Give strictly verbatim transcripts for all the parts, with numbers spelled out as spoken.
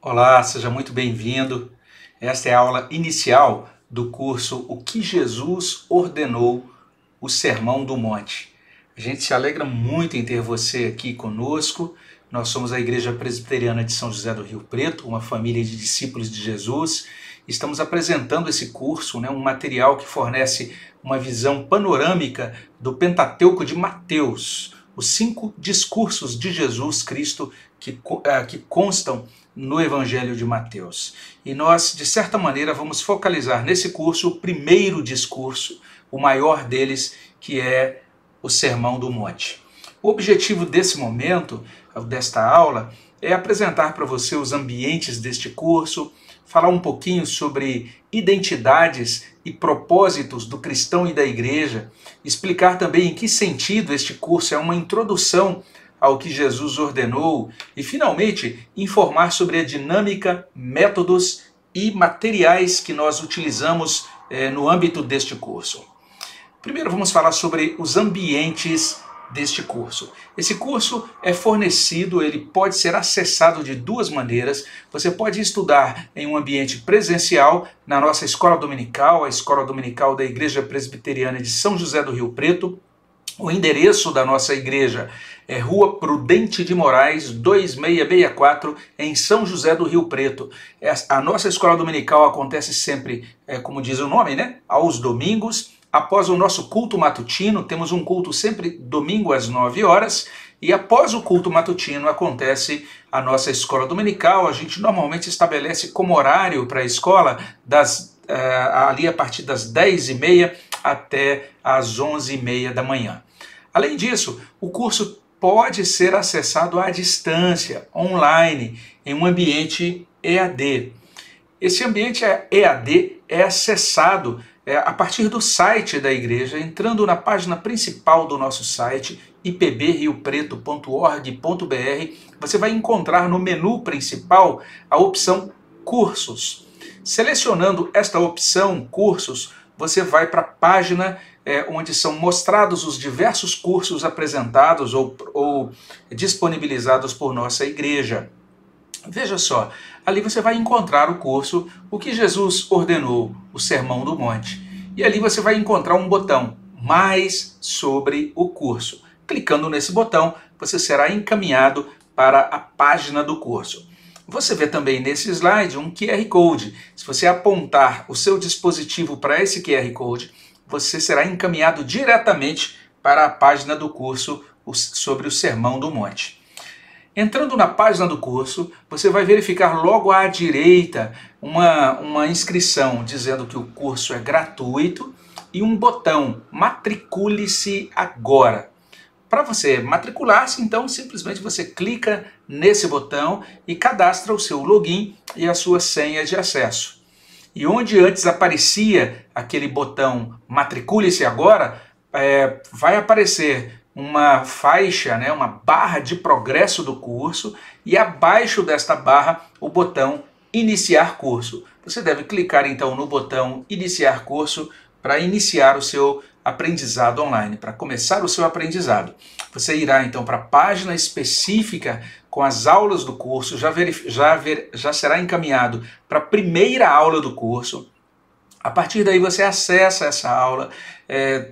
Olá, seja muito bem-vindo. Esta é a aula inicial do curso O que Jesus ordenou, o Sermão do Monte. A gente se alegra muito em ter você aqui conosco. Nós somos a Igreja Presbiteriana de São José do Rio Preto, uma família de discípulos de Jesus. Estamos apresentando esse curso, né, um material que fornece uma visão panorâmica do Pentateuco de Mateus, os cinco discursos de Jesus Cristo que, que constam no Evangelho de Mateus. E nós, de certa maneira, vamos focalizar nesse curso o primeiro discurso, o maior deles, que é o Sermão do Monte. O objetivo desse momento, desta aula, é apresentar para você os ambientes deste curso, falar um pouquinho sobre identidades e propósitos do cristão e da igreja, explicar também em que sentido este curso é uma introdução ao que Jesus ordenou e, finalmente, informar sobre a dinâmica, métodos e materiais que nós utilizamos eh, no âmbito deste curso. Primeiro vamos falar sobre os ambientes deste curso. Esse curso é fornecido, ele pode ser acessado de duas maneiras. Você pode estudar em um ambiente presencial, na nossa escola dominical, a escola dominical da Igreja Presbiteriana de São José do Rio Preto. O endereço da nossa igreja é Rua Prudente de Moraes, dois seis seis quatro, em São José do Rio Preto. A nossa escola dominical acontece sempre, é, como diz o nome, né? Aos domingos, após o nosso culto matutino. Temos um culto sempre domingo às nove horas, e após o culto matutino acontece a nossa escola dominical. A gente normalmente estabelece como horário para a escola das, uh, ali a partir das dez e meia até às onze e meia da manhã. Além disso, o curso pode ser acessado à distância, online, em um ambiente E A D. Esse ambiente E A D é acessado é, a partir do site da igreja, entrando na página principal do nosso site, i p b rio preto ponto org ponto b r. Você vai encontrar no menu principal a opção Cursos. Selecionando esta opção Cursos, você vai para a página é, onde são mostrados os diversos cursos apresentados ou, ou disponibilizados por nossa igreja. Veja só, ali você vai encontrar o curso O que Jesus ordenou, o Sermão do Monte. E ali você vai encontrar um botão, Mais sobre o curso. Clicando nesse botão, você será encaminhado para a página do curso. Você vê também nesse slide um Q R Code. Se você apontar o seu dispositivo para esse Q R Code, você será encaminhado diretamente para a página do curso sobre o Sermão do Monte. Entrando na página do curso, você vai verificar logo à direita uma, uma inscrição dizendo que o curso é gratuito e um botão Matricule-se agora. Para você matricular-se, então, simplesmente você clica nesse botão e cadastra o seu login e a sua senha de acesso. E onde antes aparecia aquele botão Matricule-se agora, é, vai aparecer uma faixa, né, uma barra de progresso do curso, e abaixo desta barra o botão Iniciar curso. Você deve clicar então no botão Iniciar curso para iniciar o seu aprendizado online, para começar o seu aprendizado. Você irá então para a página específica com as aulas do curso, já, verif já, ver já será encaminhado para a primeira aula do curso. A partir daí você acessa essa aula, é,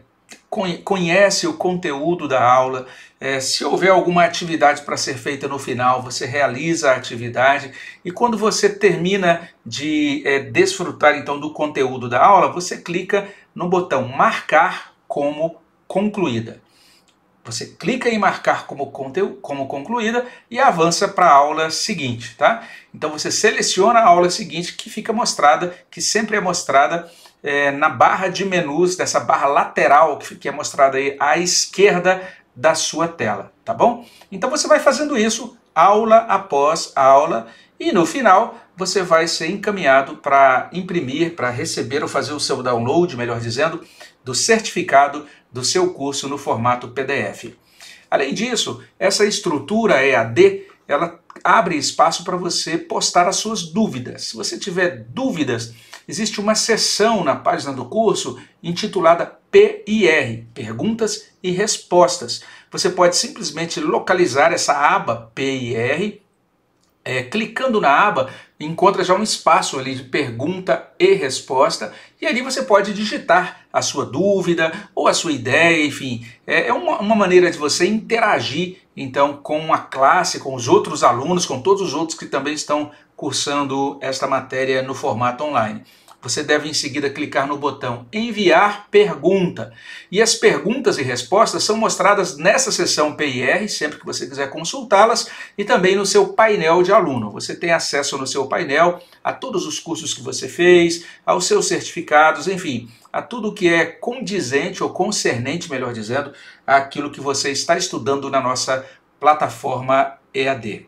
conhece o conteúdo da aula, é, se houver alguma atividade para ser feita no final, você realiza a atividade, e quando você termina de é, desfrutar então do conteúdo da aula, você clica no botão Marcar como concluída. Você clica em Marcar como, como concluída e avança para a aula seguinte, tá? Então você seleciona a aula seguinte, que fica mostrada, que sempre é mostrada É, na barra de menus, dessa barra lateral que é mostrada aí à esquerda da sua tela, tá bom? Então você vai fazendo isso aula após aula e no final você vai ser encaminhado para imprimir, para receber ou fazer o seu download, melhor dizendo, do certificado do seu curso no formato P D F. Além disso, essa estrutura E A D, ela abre espaço para você postar as suas dúvidas. Se você tiver dúvidas, existe uma seção na página do curso intitulada P I R, Perguntas e Respostas. Você pode simplesmente localizar essa aba P I R É, clicando na aba, encontra já um espaço ali de pergunta e resposta, e ali você pode digitar a sua dúvida ou a sua ideia, enfim. É, é uma, uma maneira de você interagir, então, com a classe, com os outros alunos, com todos os outros que também estão cursando esta matéria no formato online. Você deve em seguida clicar no botão enviar pergunta. E as perguntas e respostas são mostradas nessa seção P I R, sempre que você quiser consultá-las, e também no seu painel de aluno. Você tem acesso no seu painel a todos os cursos que você fez, aos seus certificados, enfim, a tudo que é condizente ou concernente, melhor dizendo, àquilo que você está estudando na nossa plataforma E A D.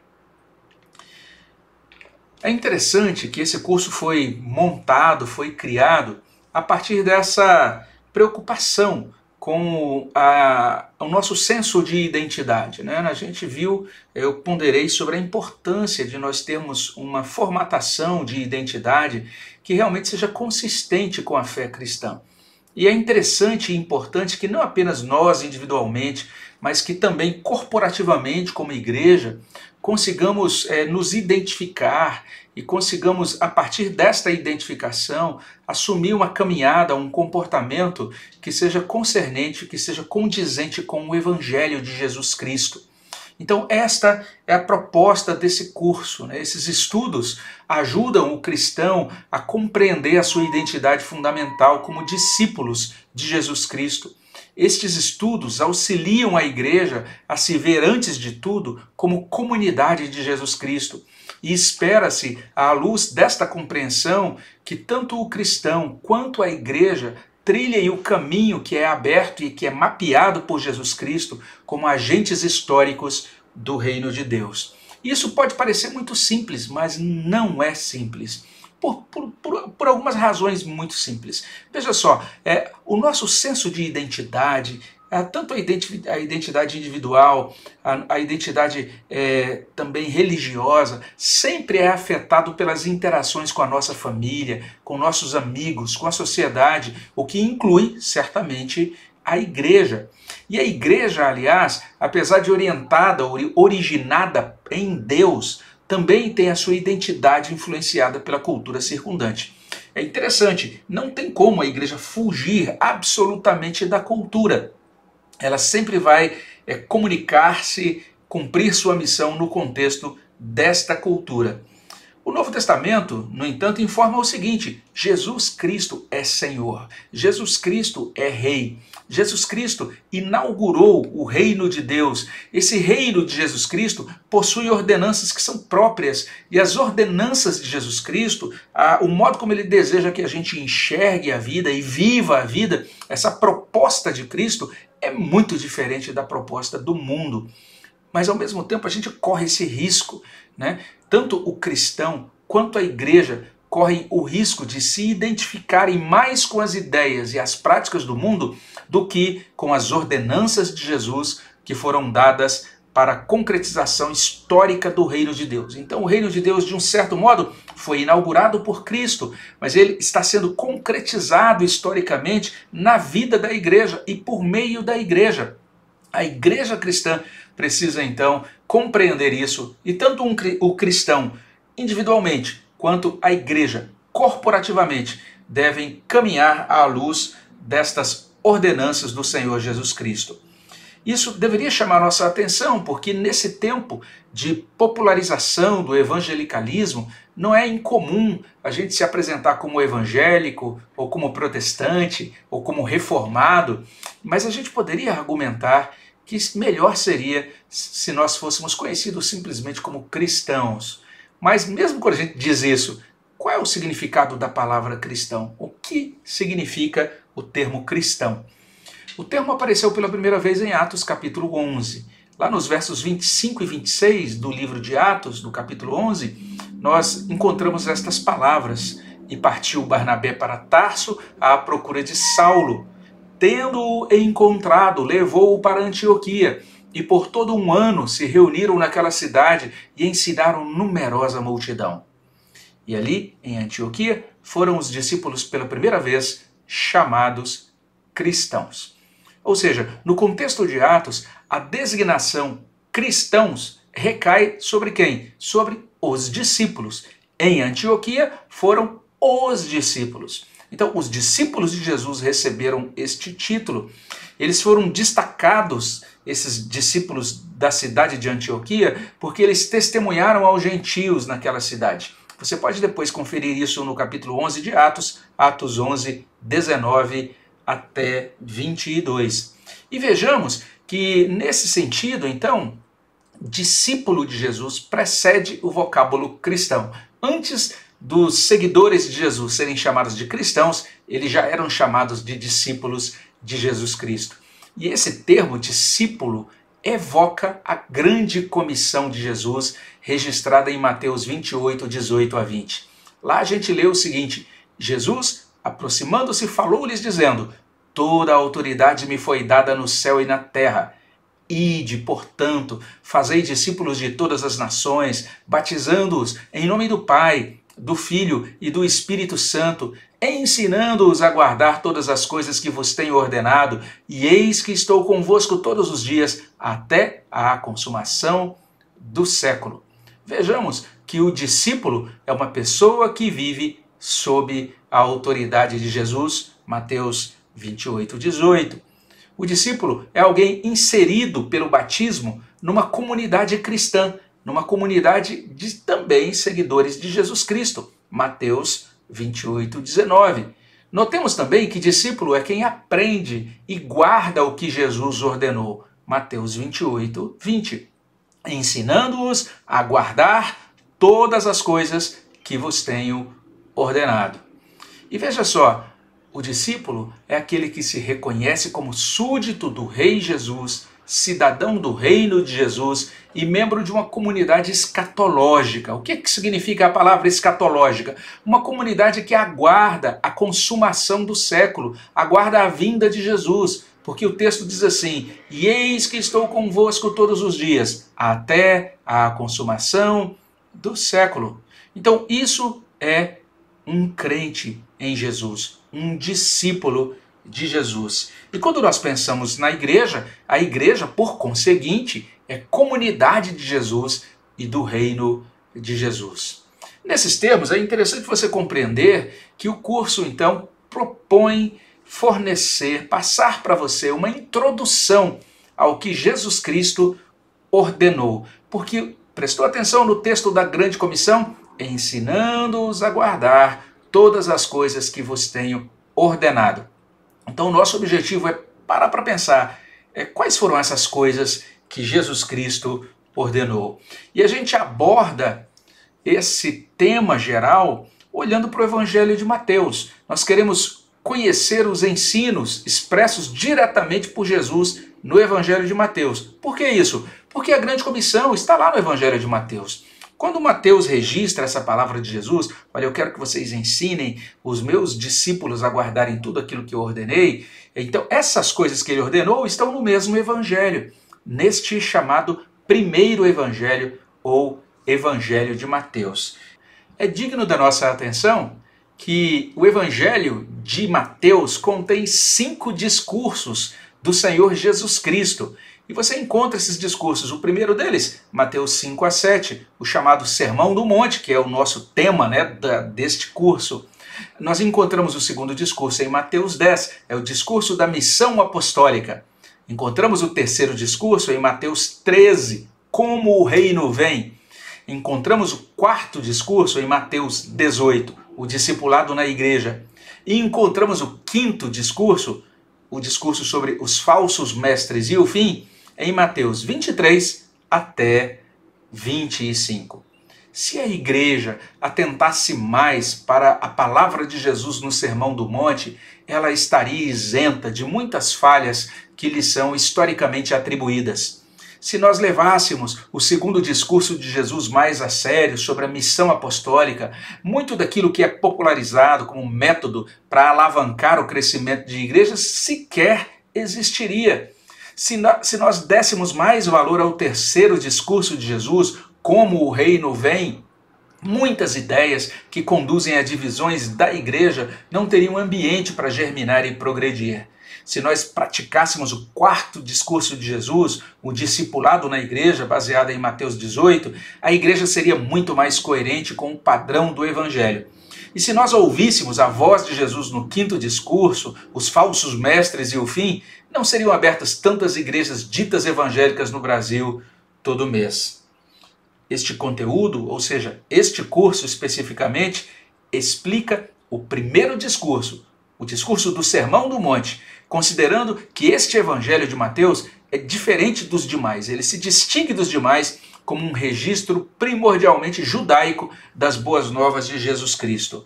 É interessante que esse curso foi montado, foi criado a partir dessa preocupação com a, o nosso senso de identidade, né? A gente viu, eu ponderei sobre a importância de nós termos uma formatação de identidade que realmente seja consistente com a fé cristã. E é interessante e importante que não apenas nós individualmente, mas que também corporativamente como igreja, consigamos é, nos identificar e consigamos, a partir desta identificação, assumir uma caminhada, um comportamento que seja concernente, que seja condizente com o Evangelho de Jesus Cristo. Então esta é a proposta desse curso, né? Esses estudos ajudam o cristão a compreender a sua identidade fundamental como discípulos de Jesus Cristo. Estes estudos auxiliam a igreja a se ver, antes de tudo, como comunidade de Jesus Cristo. E espera-se, à luz desta compreensão, que tanto o cristão quanto a igreja trilhem o caminho que é aberto e que é mapeado por Jesus Cristo como agentes históricos do reino de Deus. Isso pode parecer muito simples, mas não é simples. Por, por, por, por algumas razões muito simples. Veja só, é, o nosso senso de identidade, é, tanto a, identi a identidade individual, a, a identidade é, também religiosa, sempre é afetado pelas interações com a nossa família, com nossos amigos, com a sociedade, o que inclui, certamente, a igreja. E a igreja, aliás, apesar de orientada, originada em Deus, também tem a sua identidade influenciada pela cultura circundante. É interessante, não tem como a igreja fugir absolutamente da cultura. Ela sempre vai é, comunicar-se, cumprir sua missão no contexto desta cultura. O Novo Testamento, no entanto, informa o seguinte: Jesus Cristo é Senhor, Jesus Cristo é Rei, Jesus Cristo inaugurou o reino de Deus. Esse reino de Jesus Cristo possui ordenanças que são próprias, e as ordenanças de Jesus Cristo, a, o modo como ele deseja que a gente enxergue a vida e viva a vida, essa proposta de Cristo é muito diferente da proposta do mundo. Mas ao mesmo tempo a gente corre esse risco, né? Tanto o cristão quanto a igreja correm o risco de se identificarem mais com as ideias e as práticas do mundo do que com as ordenanças de Jesus que foram dadas para a concretização histórica do reino de Deus. Então o reino de Deus, de um certo modo, foi inaugurado por Cristo, mas ele está sendo concretizado historicamente na vida da igreja e por meio da igreja. A igreja cristã precisa então compreender isso, e tanto um, o cristão individualmente quanto a igreja corporativamente devem caminhar à luz destas ordenanças do Senhor Jesus Cristo. Isso deveria chamar nossa atenção, porque nesse tempo de popularização do evangelicalismo, não é incomum a gente se apresentar como evangélico, ou como protestante, ou como reformado, mas a gente poderia argumentar que melhor seria se nós fôssemos conhecidos simplesmente como cristãos. Mas mesmo quando a gente diz isso, qual é o significado da palavra cristão? O que significa o termo cristão? O termo apareceu pela primeira vez em Atos capítulo onze. Lá nos versos vinte e cinco e vinte e seis do livro de Atos, do capítulo onze, nós encontramos estas palavras: e partiu Barnabé para Tarso à procura de Saulo. Tendo-o encontrado, levou-o para Antioquia, e por todo um ano se reuniram naquela cidade e ensinaram numerosa multidão. E ali, em Antioquia, foram os discípulos pela primeira vez chamados cristãos. Ou seja, no contexto de Atos, a designação cristãos recai sobre quem? Sobre os discípulos. Em Antioquia foram os discípulos. Então, os discípulos de Jesus receberam este título. Eles foram destacados, esses discípulos da cidade de Antioquia, porque eles testemunharam aos gentios naquela cidade. Você pode depois conferir isso no capítulo onze de Atos, Atos onze, dezenove até vinte e dois. E vejamos que, nesse sentido, então, discípulo de Jesus precede o vocábulo cristão. Antes dos seguidores de Jesus serem chamados de cristãos, eles já eram chamados de discípulos de Jesus Cristo. E esse termo, discípulo, evoca a grande comissão de Jesus, registrada em Mateus vinte e oito, dezoito a vinte. Lá a gente lê o seguinte: Jesus, aproximando-se, falou-lhes dizendo: toda a autoridade me foi dada no céu e na terra. Ide, portanto, fazei discípulos de todas as nações, batizando-os em nome do Pai, do Filho e do Espírito Santo, ensinando-os a guardar todas as coisas que vos tenho ordenado, e eis que estou convosco todos os dias, até a consumação do século. Vejamos que o discípulo é uma pessoa que vive sob a autoridade de Jesus, Mateus vinte e oito, dezoito. O discípulo é alguém inserido pelo batismo numa comunidade cristã, numa comunidade de também seguidores de Jesus Cristo, Mateus vinte e oito, dezenove. Notemos também que discípulo é quem aprende e guarda o que Jesus ordenou, Mateus vinte e oito, vinte, ensinando-os a guardar todas as coisas que vos tenho ordenado. E veja só, o discípulo é aquele que se reconhece como súdito do Rei Jesus, cidadão do reino de Jesus e membro de uma comunidade escatológica. O que, que significa a palavra escatológica? Uma comunidade que aguarda a consumação do século, aguarda a vinda de Jesus, porque o texto diz assim: e eis que estou convosco todos os dias, até a consumação do século. Então isso é um crente em Jesus, um discípulo de Jesus. E quando nós pensamos na igreja, a igreja, por conseguinte, é comunidade de Jesus e do reino de Jesus. Nesses termos, é interessante você compreender que o curso, então, propõe fornecer, passar para você uma introdução ao que Jesus Cristo ordenou. Porque, prestou atenção no texto da grande comissão? Ensinando-os a guardar todas as coisas que vos tenho ordenado. Então o nosso objetivo é parar para pensar é, quais foram essas coisas que Jesus Cristo ordenou. E a gente aborda esse tema geral olhando para o Evangelho de Mateus. Nós queremos conhecer os ensinos expressos diretamente por Jesus no Evangelho de Mateus. Por que isso? Porque a grande comissão está lá no Evangelho de Mateus. Quando Mateus registra essa palavra de Jesus, olha, eu quero que vocês ensinem os meus discípulos a guardarem tudo aquilo que eu ordenei. Então, essas coisas que ele ordenou estão no mesmo evangelho, neste chamado primeiro evangelho ou evangelho de Mateus. É digno da nossa atenção que o evangelho de Mateus contém cinco discursos do Senhor Jesus Cristo. E você encontra esses discursos. O primeiro deles, Mateus cinco a sete, o chamado Sermão do Monte, que é o nosso tema, né, da, deste curso. Nós encontramos o segundo discurso em Mateus dez, é o discurso da missão apostólica. Encontramos o terceiro discurso em Mateus treze, como o reino vem. Encontramos o quarto discurso em Mateus dezoito, o discipulado na igreja. E encontramos o quinto discurso, o discurso sobre os falsos mestres e o fim, em Mateus vinte e três até vinte e cinco. Se a igreja atentasse mais para a palavra de Jesus no Sermão do Monte, ela estaria isenta de muitas falhas que lhe são historicamente atribuídas. Se nós levássemos o segundo discurso de Jesus mais a sério sobre a missão apostólica, muito daquilo que é popularizado como método para alavancar o crescimento de igrejas sequer existiria. Se nós dessemos mais valor ao terceiro discurso de Jesus, como o reino vem, muitas ideias que conduzem a divisões da igreja não teriam ambiente para germinar e progredir. se nós praticássemos o quarto discurso de Jesus, o discipulado na igreja, baseado em Mateus dezoito, a igreja seria muito mais coerente com o padrão do Evangelho. E se nós ouvíssemos a voz de Jesus no quinto discurso, os falsos mestres e o fim, não seriam abertas tantas igrejas ditas evangélicas no Brasil todo mês. Este conteúdo, ou seja, este curso especificamente, explica o primeiro discurso, o discurso do Sermão do Monte, considerando que este Evangelho de Mateus é diferente dos demais, ele se distingue dos demais como um registro primordialmente judaico das boas novas de Jesus Cristo.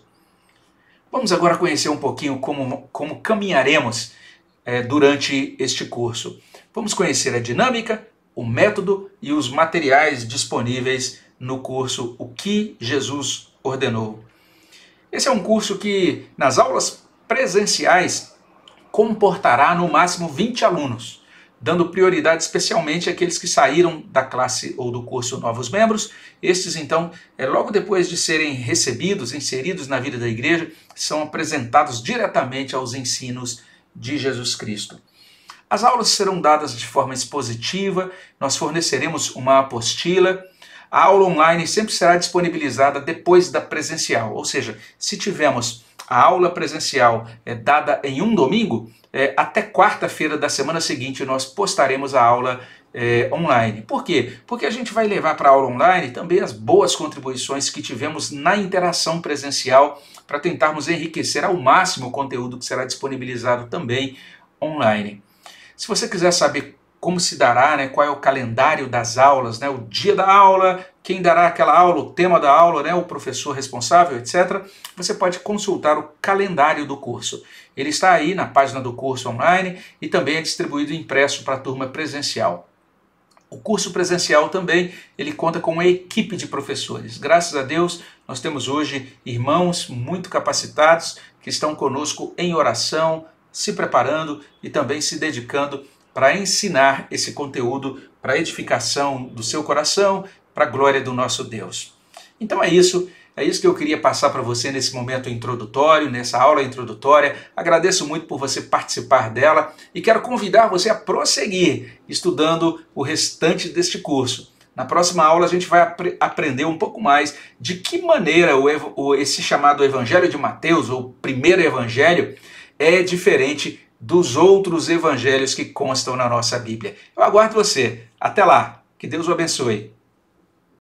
Vamos agora conhecer um pouquinho como, como caminharemos é, durante este curso. Vamos conhecer a dinâmica, o método e os materiais disponíveis no curso O que Jesus Ordenou. Esse é um curso que, nas aulas presenciais, comportará no máximo vinte alunos, dando prioridade especialmente àqueles que saíram da classe ou do curso novos membros. Estes, então, é, logo depois de serem recebidos, inseridos na vida da igreja, são apresentados diretamente aos ensinos de Jesus Cristo. As aulas serão dadas de forma expositiva, nós forneceremos uma apostila. A aula online sempre será disponibilizada depois da presencial, ou seja, se tivermos a aula presencial é, dada em um domingo, é, até quarta-feira da semana seguinte nós postaremos a aula é, online. Por quê? Porque a gente vai levar para a aula online também as boas contribuições que tivemos na interação presencial para tentarmos enriquecer ao máximo o conteúdo que será disponibilizado também online. Se você quiser saber como se dará, né, qual é o calendário das aulas, né, o dia da aula, quem dará aquela aula, o tema da aula, né, o professor responsável, etcétera, você pode consultar o calendário do curso. Ele está aí na página do curso online e também é distribuído impresso para a turma presencial. O curso presencial também, ele conta com uma equipe de professores. Graças a Deus, nós temos hoje irmãos muito capacitados que estão conosco em oração, se preparando e também se dedicando para ensinar esse conteúdo para a edificação do seu coração, para a glória do nosso Deus. Então é isso, é isso que eu queria passar para você nesse momento introdutório, nessa aula introdutória. Agradeço muito por você participar dela e quero convidar você a prosseguir estudando o restante deste curso. Na próxima aula a gente vai ap aprender um pouco mais de que maneira o, o, esse chamado Evangelho de Mateus, ou primeiro Evangelho, é diferente dos outros evangelhos que constam na nossa Bíblia. Eu aguardo você. Até lá. Que Deus o abençoe.